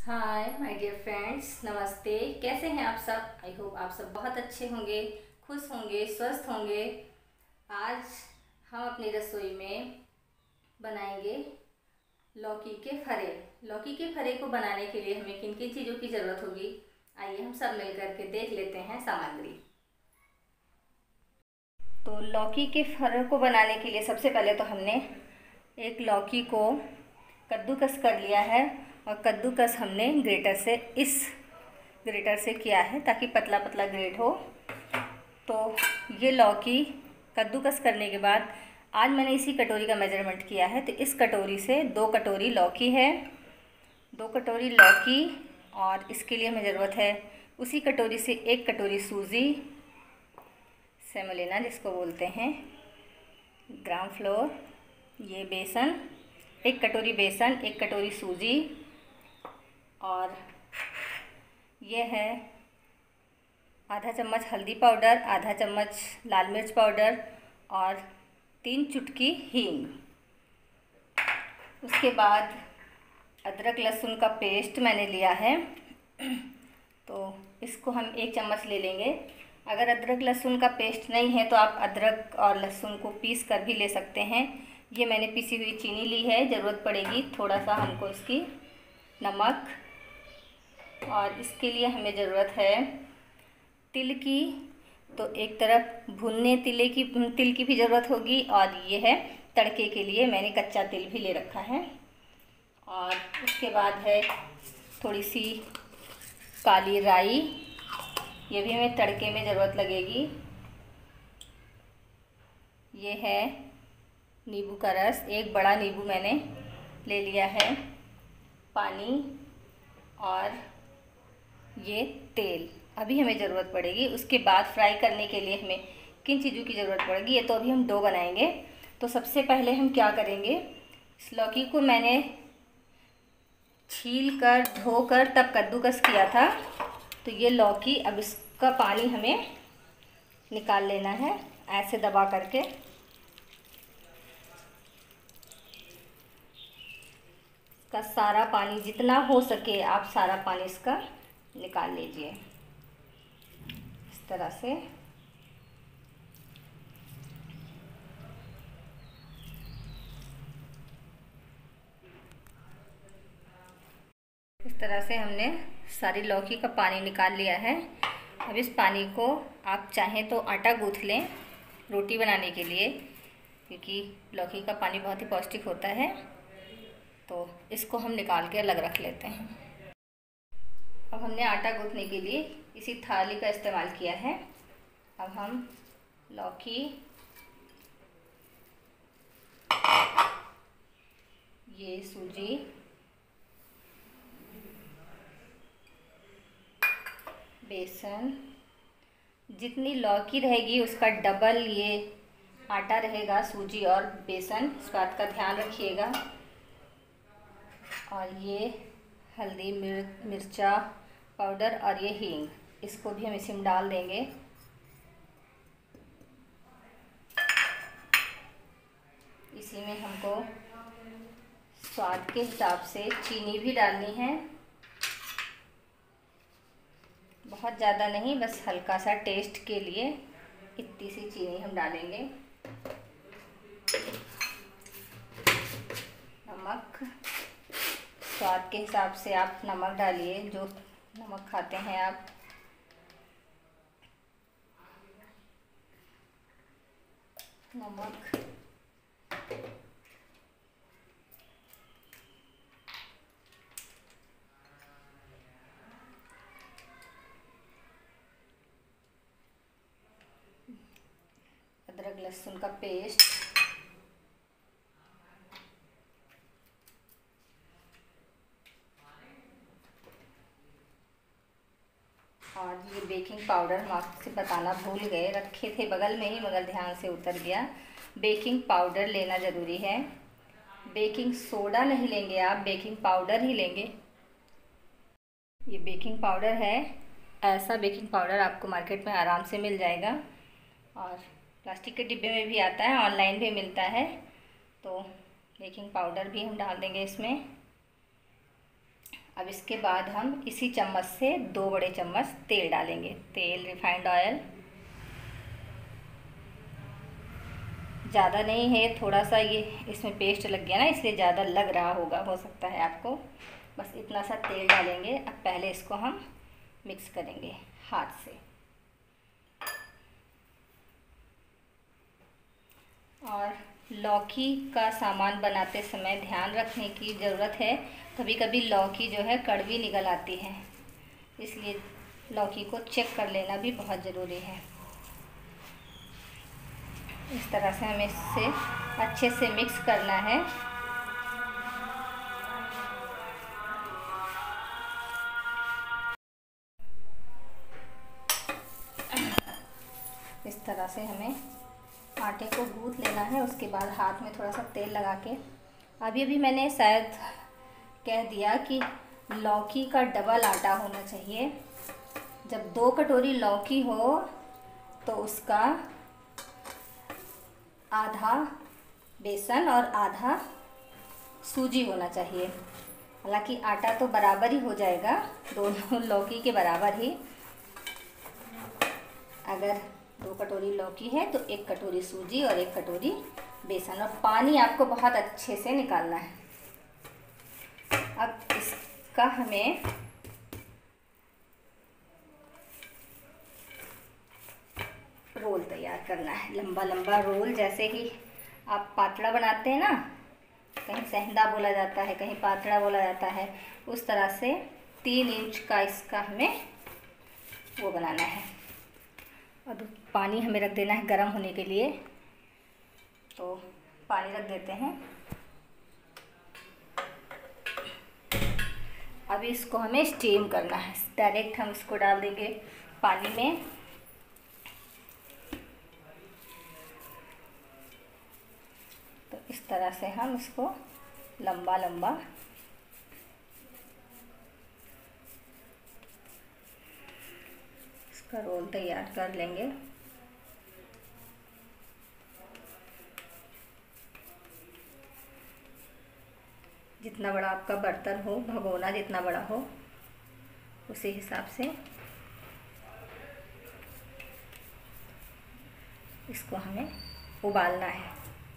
Hi my dear friends, नमस्ते। कैसे हैं आप सब? आई होप आप सब बहुत अच्छे होंगे, खुश होंगे, स्वस्थ होंगे। आज हम अपनी रसोई में बनाएंगे लौकी के फरे। लौकी के फरे को बनाने के लिए हमें किन किन चीज़ों की ज़रूरत होगी, आइए हम सब मिल करके देख लेते हैं सामग्री। तो लौकी के फरे को बनाने के लिए सबसे पहले तो हमने एक लौकी को कद्दूकस कर लिया है और कद्दूकस हमने इस ग्रेटर से किया है ताकि पतला पतला ग्रेट हो। तो ये लौकी कद्दूकस करने के बाद आज मैंने इसी कटोरी का मेजरमेंट किया है। तो इस कटोरी से 2 कटोरी लौकी है, 2 कटोरी लौकी। और इसके लिए हमें ज़रूरत है उसी कटोरी से 1 कटोरी सूजी, सेमोलिना जिसको बोलते हैं, ग्राम फ्लोर, ये बेसन, 1 कटोरी बेसन, 1 कटोरी सूजी, और ये है आधा चम्मच हल्दी पाउडर, आधा चम्मच लाल मिर्च पाउडर और 3 चुटकी हींग। उसके बाद अदरक लहसुन का पेस्ट मैंने लिया है, तो इसको हम 1 चम्मच ले लेंगे। अगर अदरक लहसुन का पेस्ट नहीं है तो आप अदरक और लहसुन को पीस कर भी ले सकते हैं। ये मैंने पिसी हुई चीनी ली है, ज़रूरत पड़ेगी थोड़ा सा हमको इसकी, नमक, और इसके लिए हमें ज़रूरत है तिल की। तो एक तरफ भुनने तिल की भी ज़रूरत होगी, और ये है तड़के के लिए मैंने कच्चा तिल भी ले रखा है। और उसके बाद है थोड़ी सी काली राई, ये भी हमें तड़के में ज़रूरत लगेगी। ये है नींबू का रस, 1 बड़ा नींबू मैंने ले लिया है, पानी, और ये तेल अभी हमें ज़रूरत पड़ेगी। उसके बाद फ्राई करने के लिए हमें किन चीज़ों की ज़रूरत पड़ेगी, ये तो अभी हम डो बनाएंगे। तो सबसे पहले हम क्या करेंगे, इस लौकी को मैंने छील कर धोकर तब कद्दूकस किया था। तो ये लौकी, अब इसका पानी हमें निकाल लेना है ऐसे दबा करके। इसका सारा पानी जितना हो सके आप सारा पानी इसका निकाल लीजिए इस तरह से। इस तरह से हमने सारी लौकी का पानी निकाल लिया है। अब इस पानी को आप चाहें तो आटा गूँथ लें रोटी बनाने के लिए, क्योंकि लौकी का पानी बहुत ही पौष्टिक होता है। तो इसको हम निकाल के अलग रख लेते हैं। अब हमने आटा गूँथने के लिए इसी थाली का इस्तेमाल किया है। अब हम लौकी, ये सूजी, बेसन, जितनी लौकी रहेगी उसका डबल ये आटा रहेगा, सूजी और बेसन, इस बात का ध्यान रखिएगा। और ये हल्दी, मिर्चा पाउडर और ये हींग, इसको भी हम इसी में डाल देंगे। इसी में हमको स्वाद के हिसाब से चीनी भी डालनी है, बहुत ज़्यादा नहीं, बस हल्का सा टेस्ट के लिए इतनी सी चीनी हम डालेंगे। नमक स्वाद के हिसाब से आप नमक डालिए, जो नमक खाते हैं आप। नमक, अदरक लहसुन का पेस्ट, और ये बेकिंग पाउडर हम आपसे बताना भूल गए, रखे थे बगल में ही मगर ध्यान से उतर गया। बेकिंग पाउडर लेना ज़रूरी है, बेकिंग सोडा नहीं लेंगे आप, बेकिंग पाउडर ही लेंगे। ये बेकिंग पाउडर है, ऐसा बेकिंग पाउडर आपको मार्केट में आराम से मिल जाएगा, और प्लास्टिक के डिब्बे में भी आता है, ऑनलाइन भी मिलता है। तो बेकिंग पाउडर भी हम डाल देंगे इसमें। अब इसके बाद हम इसी चम्मच से 2 बड़े चम्मच तेल डालेंगे, तेल रिफाइंड ऑयल। ज़्यादा नहीं है, थोड़ा सा ये इसमें पेस्ट लग गया ना, इसलिए ज़्यादा लग रहा होगा, हो सकता है आपको। बस इतना सा तेल डालेंगे। अब पहले इसको हम मिक्स करेंगे हाथ से। और लौकी का सामान बनाते समय ध्यान रखने की ज़रूरत है, कभी कभी लौकी जो है कड़वी निकल आती है, इसलिए लौकी को चेक कर लेना भी बहुत ज़रूरी है। इस तरह से हमें इसे अच्छे से मिक्स करना है। इस तरह से हमें आटे को गूँथ लेना है। उसके बाद हाथ में थोड़ा सा तेल लगा के, अभी मैंने शायद कह दिया कि लौकी का डबल आटा होना चाहिए। जब 2 कटोरी लौकी हो तो उसका आधा बेसन और आधा सूजी होना चाहिए। हालांकि आटा तो बराबर ही हो जाएगा, दोनों लौकी के बराबर ही। अगर 2 कटोरी लौकी है तो 1 कटोरी सूजी और 1 कटोरी बेसन, और पानी आपको बहुत अच्छे से निकालना है। अब इसका हमें रोल तैयार करना है, लंबा लंबा रोल। जैसे कि आप पातला बनाते हैं ना, कहीं सेहंदा बोला जाता है, कहीं पातला बोला जाता है, उस तरह से 3 इंच का इसका हमें वो बनाना है। और पानी हमें रख देना है गर्म होने के लिए, तो पानी रख देते हैं। अभी इसको हमें स्टीम करना है, डायरेक्ट हम इसको डाल देंगे पानी में। तो इस तरह से हम इसको लंबा लंबा इसका रोल तैयार कर लेंगे। जितना बड़ा आपका बर्तन हो, भगोना जितना बड़ा हो, उसी हिसाब से इसको हमें उबालना है।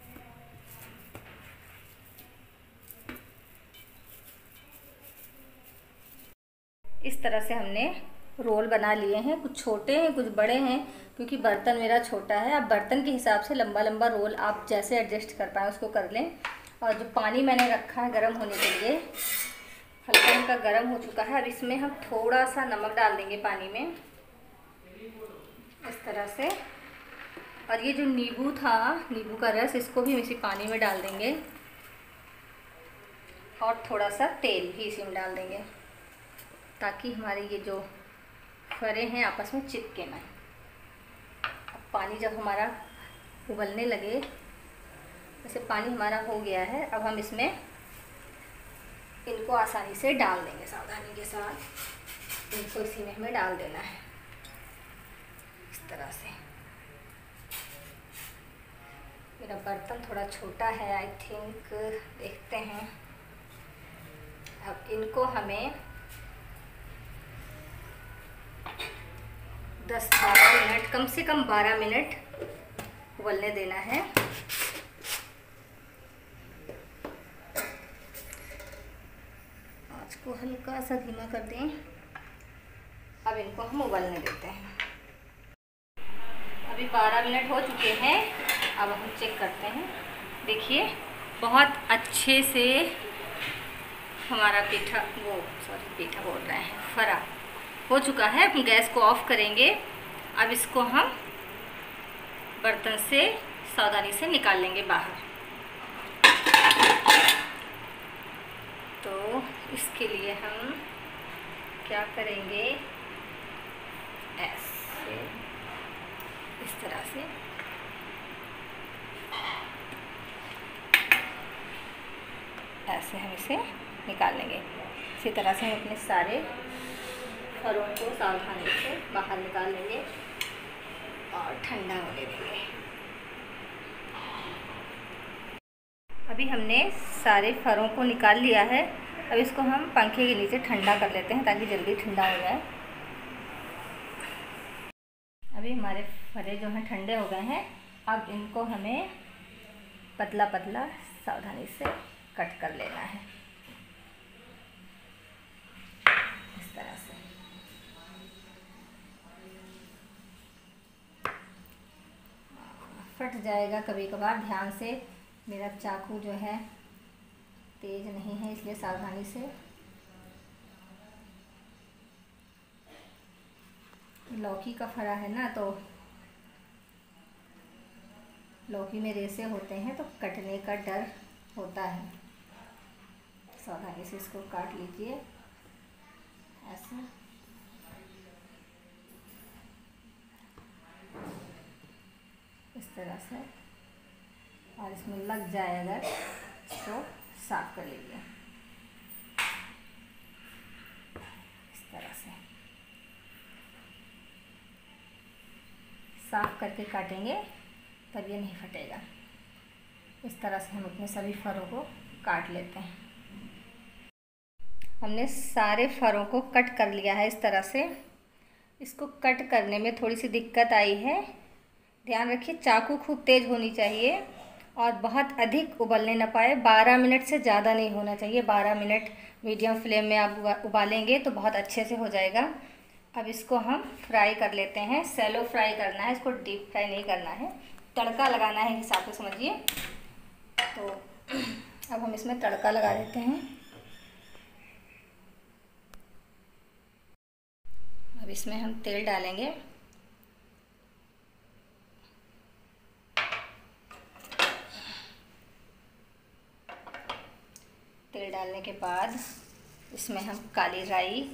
इस तरह से हमने रोल बना लिए हैं, कुछ छोटे हैं कुछ बड़े हैं, क्योंकि बर्तन मेरा छोटा है। आप बर्तन के हिसाब से लंबा लंबा रोल आप जैसे एडजस्ट कर पाएँ उसको कर लें। और जो पानी मैंने रखा है गर्म होने के लिए, हल्का हल्का गर्म हो चुका है। अब इसमें हम थोड़ा सा नमक डाल देंगे पानी में, इस तरह से। और ये जो नींबू था, नींबू का रस, इसको भी हम इसी पानी में डाल देंगे। और थोड़ा सा तेल भी इसी में डाल देंगे, ताकि हमारे ये जो फरे हैं आपस में चिपके ना। अब पानी जब हमारा उबलने लगे, जैसे पानी हमारा हो गया है, अब हम इसमें इनको आसानी से डाल देंगे, सावधानी के साथ इनको इसी में हमें डाल देना है, इस तरह से। मेरा बर्तन थोड़ा छोटा है, आई थिंक, देखते हैं। अब इनको हमें 10-12 मिनट, कम से कम 12 मिनट उबलने देना है। आँच को हल्का सा धीमा कर दें। अब इनको हम उबलने देते हैं। अभी 12 मिनट हो चुके हैं। अब हम चेक करते हैं। देखिए बहुत अच्छे से हमारा पीठा बोल रहे हैं, फरा हो चुका है। हम गैस को ऑफ करेंगे। अब इसको हम बर्तन से सावधानी से निकाल लेंगे बाहर। तो इसके लिए हम क्या करेंगे, ऐसे, इस तरह से ऐसे हम इसे निकाल लेंगे। इसी तरह से हम अपने सारे फलों को सावधानी से बाहर निकाल लेंगे और ठंडा होने देंगे। अभी हमने सारे फरों को निकाल लिया है। अब इसको हम पंखे के नीचे ठंडा कर लेते हैं ताकि जल्दी ठंडा हो जाए। अभी हमारे फरे जो हैं ठंडे हो गए हैं। अब इनको हमें पतला पतला सावधानी से कट कर लेना है, इस तरह से। फट जाएगा कभी कभार, ध्यान से। मेरा चाकू जो है तेज नहीं है, इसलिए सावधानी से। लौकी का फरा है ना, तो लौकी में रेसे होते हैं तो कटने का डर होता है। सावधानी से इसको काट लीजिए ऐसे। इस तरह से, और इसमें लग जाए अगर, इसको साफ कर लीजिए इस तरह से। साफ करके काटेंगे तब ये नहीं फटेगा। इस तरह से हम अपने सभी फरों को काट लेते हैं। हमने सारे फरों को कट कर लिया है इस तरह से। इसको कट करने में थोड़ी सी दिक्कत आई है। ध्यान रखिए चाकू खूब तेज़ होनी चाहिए और बहुत अधिक उबलने ना पाए। 12 मिनट से ज़्यादा नहीं होना चाहिए। 12 मिनट मीडियम फ्लेम में आप उबालेंगे तो बहुत अच्छे से हो जाएगा। अब इसको हम फ्राई कर लेते हैं। सैलो फ्राई करना है इसको, डीप फ्राई नहीं करना है। तड़का लगाना है हिसाब से, समझिए। तो अब हम इसमें तड़का लगा देते हैं। अब इसमें हम तेल डालेंगे। तेल डालने के बाद इसमें हम काली राई,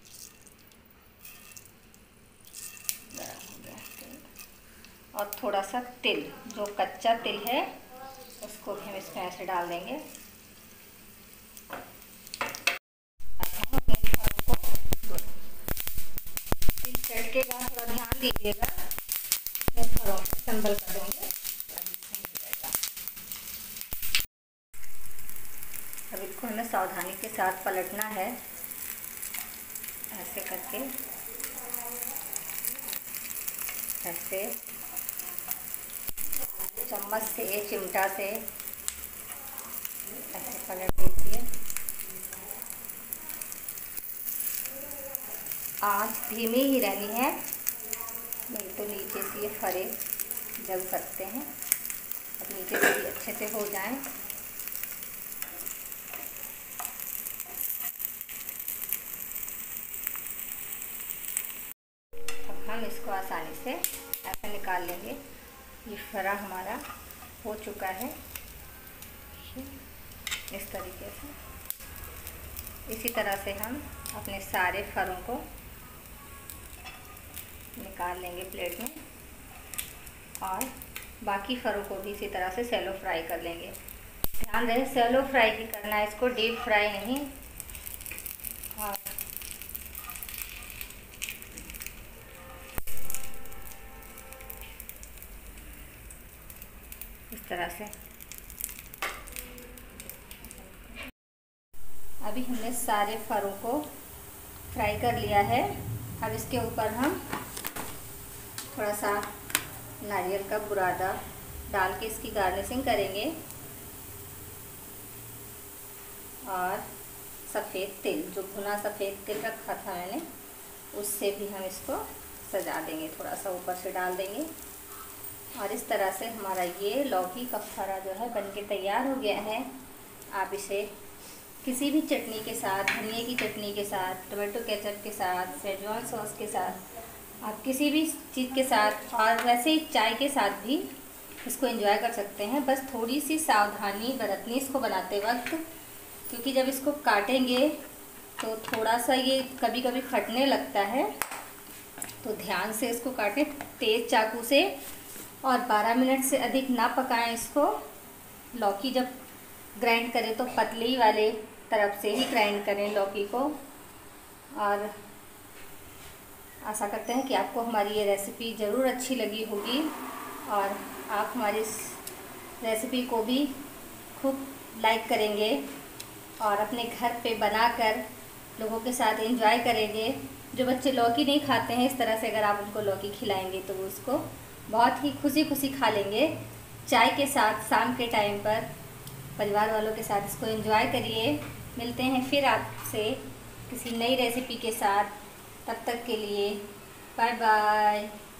और थोड़ा सा तिल, जो कच्चा तिल है उसको भी हम इसमें ऐसे डाल देंगे। अब हम अपने फरों को तिल चटकेगा, थोड़ा ध्यान दीजिएगा। अपने फरों को संभल कर देंगे, अब इसको हमें सावधानी के साथ पलटना है ऐसे करके, ऐसे चम्मच से, चिमटा से ऐसे पलट दीजिए। आँच धीमी ही रहनी है, नहीं तो नीचे से ये फरे जल सकते हैं। अब नीचे से भी अच्छे से हो जाएं। अब हम इसको आसानी से ऐसे निकाल लेंगे। ये फरा हमारा हो चुका है इस तरीके से। इसी तरह से हम अपने सारे फरों को निकाल लेंगे प्लेट में, और बाकी फरों को भी इसी तरह से सैलो फ्राई कर लेंगे। ध्यान रहे सैलो फ्राई ही करना है इसको, डीप फ्राई नहीं। और इस तरह से अभी हमने सारे फरों को फ्राई कर लिया है। अब इसके ऊपर हम थोड़ा सा नारियल का बुरादा डाल के इसकी गार्निशिंग करेंगे, और सफ़ेद तिल, जो भुना सफ़ेद तिल रखा था मैंने, उससे भी हम इसको सजा देंगे, थोड़ा सा ऊपर से डाल देंगे। और इस तरह से हमारा ये लौकी का फरा जो है बनके तैयार हो गया है। आप इसे किसी भी चटनी के साथ, धनिए की चटनी के साथ, टमाटो केचप के साथ, शेजवान सॉस के साथ, आप किसी भी चीज़ के साथ, और वैसे ही चाय के साथ भी इसको एंजॉय कर सकते हैं। बस थोड़ी सी सावधानी बरतनी इसको बनाते वक्त, क्योंकि जब इसको काटेंगे तो थोड़ा सा ये कभी कभी फटने लगता है। तो ध्यान से इसको काटें तेज़ चाकू से, और 12 मिनट से अधिक ना पकाएं इसको। लौकी जब ग्राइंड करें तो पतली वाले तरफ से ही ग्राइंड करें लौकी को। और आशा करते हैं कि आपको हमारी ये रेसिपी ज़रूर अच्छी लगी होगी, और आप हमारी इस रेसिपी को भी खूब लाइक करेंगे और अपने घर पे बनाकर लोगों के साथ एंजॉय करेंगे। जो बच्चे लौकी नहीं खाते हैं, इस तरह से अगर आप उनको लौकी खिलाएंगे तो वो उसको बहुत ही खुशी खुशी खा लेंगे। चाय के साथ शाम के टाइम पर परिवार वालों के साथ इसको एंजॉय करिए। मिलते हैं फिर आपसे किसी नई रेसिपी के साथ। तब तक के लिए बाय बाय।